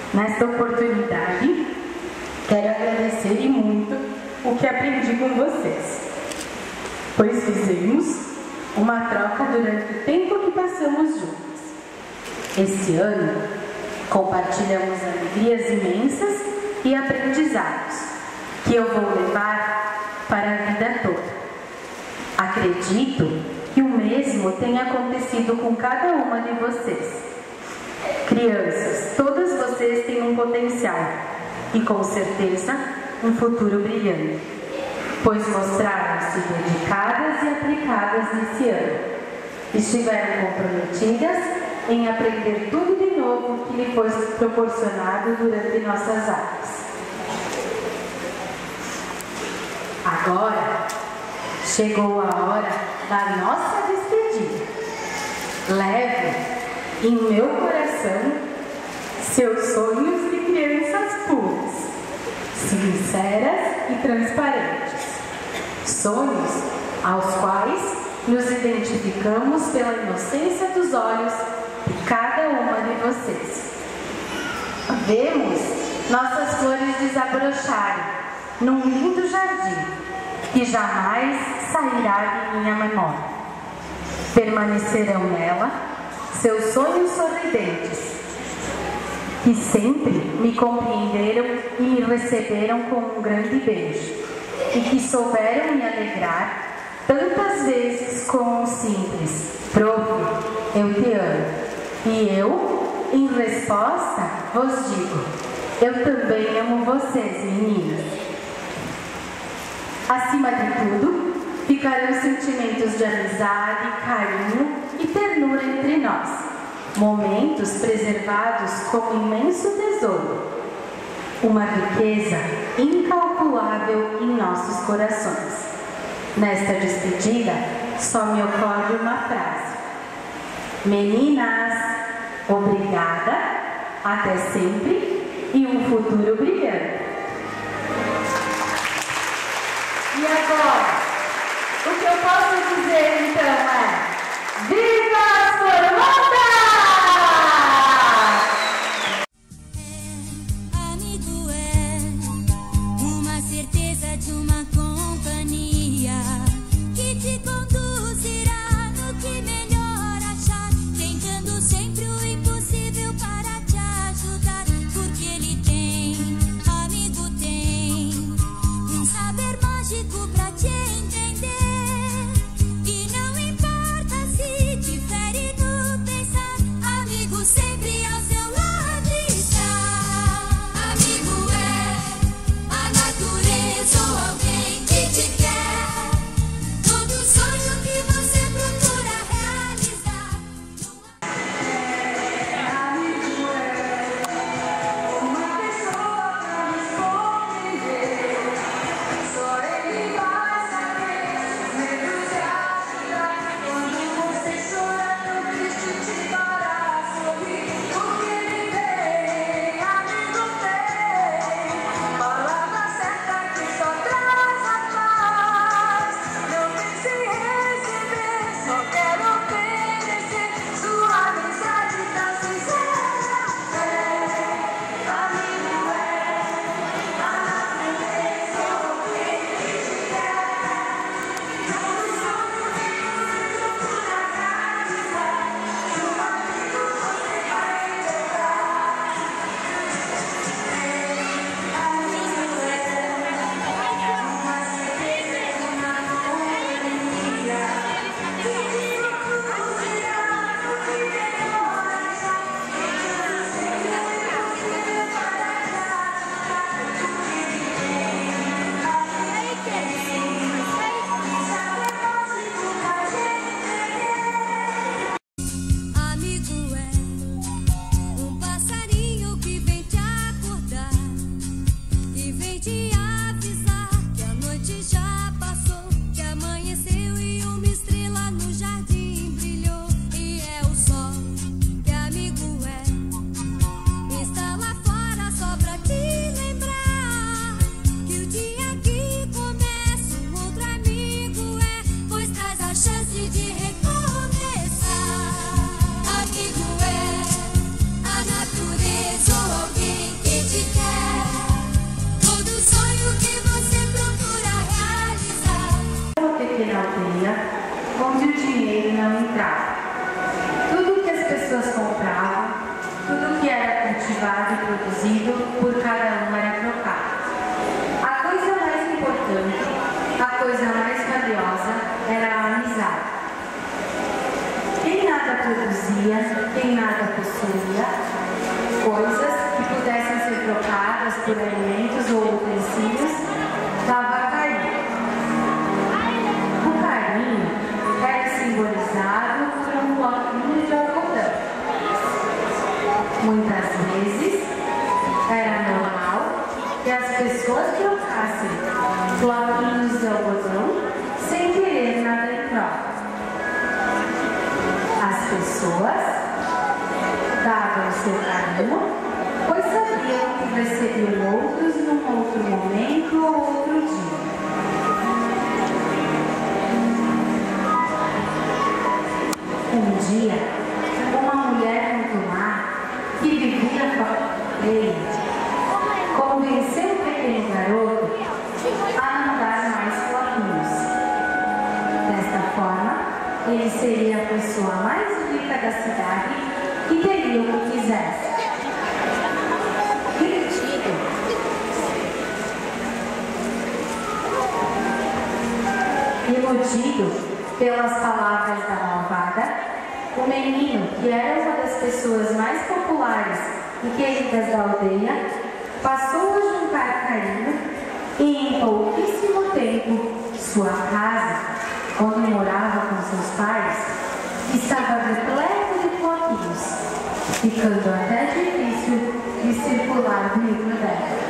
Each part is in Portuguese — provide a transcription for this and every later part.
Nesta oportunidade, quero agradecer e muito o que aprendi com vocês, pois fizemos uma troca durante o tempo que passamos juntos. Este ano, compartilhamos alegrias imensas e aprendizados que eu vou levar para a vida toda. Acredito que o mesmo tenha acontecido com cada uma de vocês. Crianças, todas vocês têm um potencial e com certeza um futuro brilhante, pois mostraram-se dedicadas e aplicadas nesse ano. Estiveram comprometidas em aprender tudo de novo que lhe foi proporcionado durante nossas aulas. Agora chegou a hora da nossa despedida. Levo em meu coração seus sonhos de crianças puras, sinceras e transparentes. Sonhos aos quais nos identificamos pela inocência dos olhos de cada uma de vocês. Vemos nossas flores desabrocharem num lindo jardim que jamais sairá de minha memória. Permanecerão nela seus sonhos sorridentes, que sempre me compreenderam e me receberam com um grande beijo, e que souberam me alegrar tantas vezes com um simples "Prof, eu te amo". E eu, em resposta, vos digo: eu também amo vocês, meninas. Acima de tudo, ficarão sentimentos de amizade, carinho e ternura entre nós, momentos preservados como imenso tesouro, uma riqueza incalculável em nossos corações. Nesta despedida, só me ocorre uma frase: meninas, obrigada, até sempre e um futuro brilhante. E agora, o que eu posso dizer então é: viva as formandas! Amigo é uma certeza de uma companhia que te conduzirá no que melhor achar, tentando sempre o impossível para te ajudar, porque ele tem, amigo tem, um saber mágico pra te entender, e não importa produzido por cada um era trocado. A coisa mais importante, a coisa mais valiosa era a amizade. Quem nada produzia, quem nada possuía, coisas que pudessem ser trocadas por alimentos ou utensílios, dava carinho. O carinho era simbolizado por um bloquinho de algodão. Muitas vezes era normal que as pessoas trocassem bloquinhos de algodão sem querer nada em troca. As pessoas davam seu carinho, pois sabiam que receberiam outros num outro momento ou outro dia. Um dia, uma mulher muito má, que vivia com ele, convenceu o pequeno garoto a não dar mais bloquinhos. Desta forma, ele seria a pessoa mais rica da cidade e teria o que quisesse. Iludido pelas palavras da malvada, o menino, que era uma das pessoas mais populares e queridas da aldeia, passou a juntar carinho e, em pouquíssimo tempo, sua casa, onde morava com seus pais, estava repleta de bloquinhos, ficando até difícil de circular dentro dela.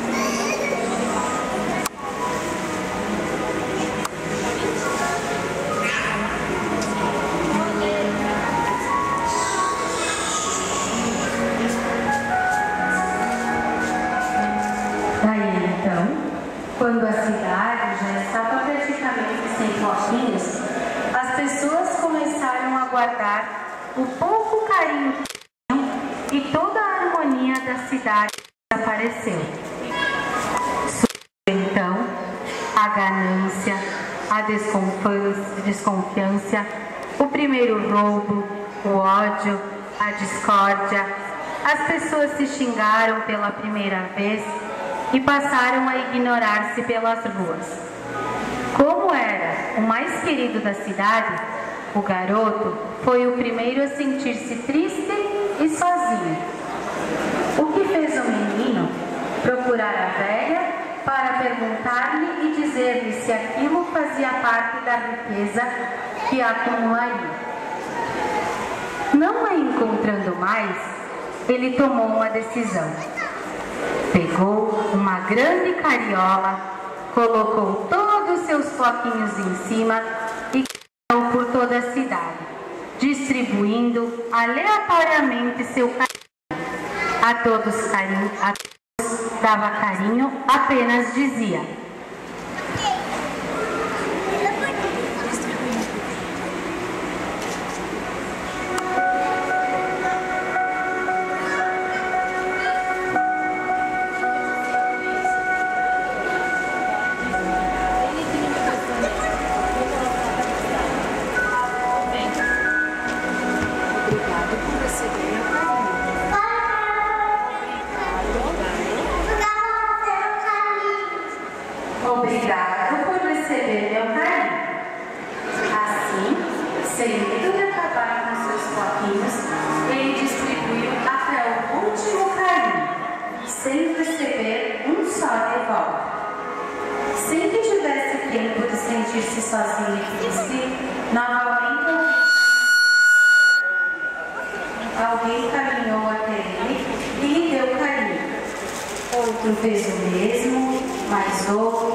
Daí então, quando a cidade já estava praticamente sem bloquinhos, as pessoas começaram a guardar o pouco carinho que tinham e toda a harmonia da cidade desapareceu. Surgiu então a ganância, a desconfiança, o primeiro roubo, o ódio, a discórdia. As pessoas se xingaram pela primeira vez e passaram a ignorar-se pelas ruas. Como era o mais querido da cidade, o garoto foi o primeiro a sentir-se triste e sozinho. O que fez o menino procurar a velha para perguntar-lhe e dizer-lhe se aquilo fazia parte da riqueza que acumularia. Não a encontrando mais, ele tomou uma decisão. Pegou uma grande carriola, colocou todos os seus floquinhos em cima e caminhou por toda a cidade, distribuindo aleatoriamente seu carinho. A todos dava carinho, apenas dizia: obrigado por receber meu carinho. Assim, sem medo de acabar com seus floquinhos, ele distribuiu até o último carinho, sem receber um só de volta. Sem que tivesse tempo de sentir-se sozinho e triste, novamente alguém caminhou até ele e lhe deu carinho. Outro fez o mesmo, mais outro.